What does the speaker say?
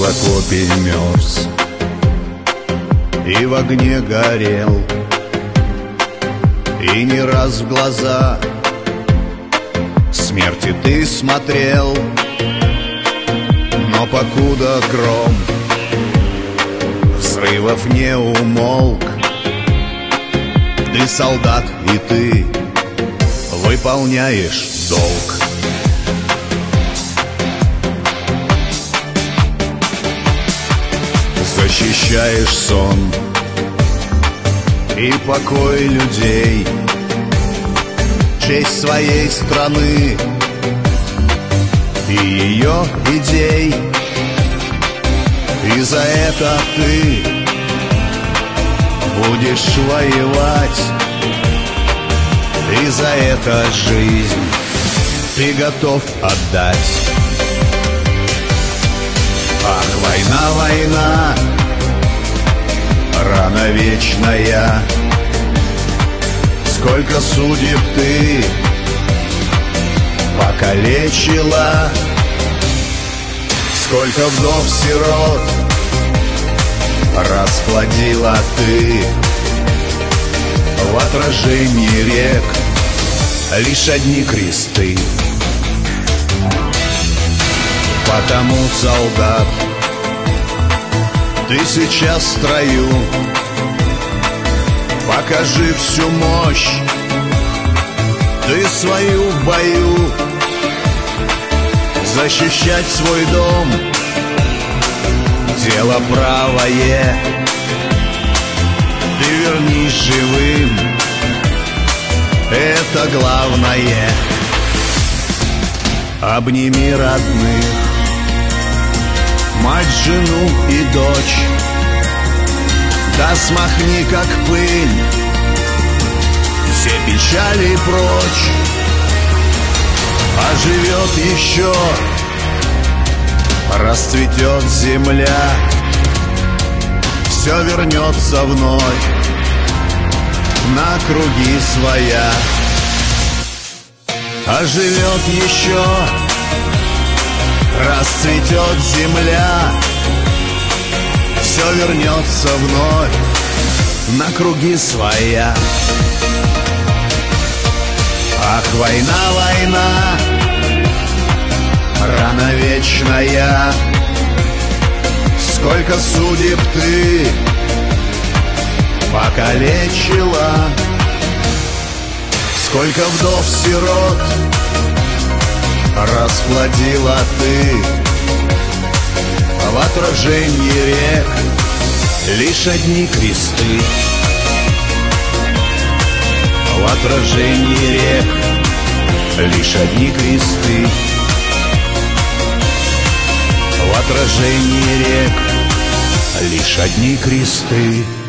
окопе мерз и в огне горел, и не раз в глаза смерти ты смотрел. Но покуда гром взрывов не умолк, ты солдат, и ты выполняешь долг. Защищаешь сон и покой людей, честь своей страны и ее идей. И за это ты будешь воевать, и за это жизнь ты готов отдать. Ах, война, война, рана вечная, сколько судеб ты покалечила, сколько вдов-сирот расплодила ты. В отражении рек лишь одни кресты. Потому, солдат, ты сейчас в строю, покажи всю мощь ты свою в бою. Защищать свой дом — дело правое. Ты вернись живым — это главное. Обними родных, мать, жену и дочь, да смахни, как пыль, все печали прочь. Оживет еще, расцветет земля, все вернется вновь на круги своя. Оживет еще, расцветет земля, все вернется вновь на круги своя. Ах, война, война, рана вечная, сколько судеб ты покалечила, сколько вдов-сирот расплодила ты. В отражении рек лишь одни кресты. В отражении рек лишь одни кресты. В отражении рек лишь одни кресты.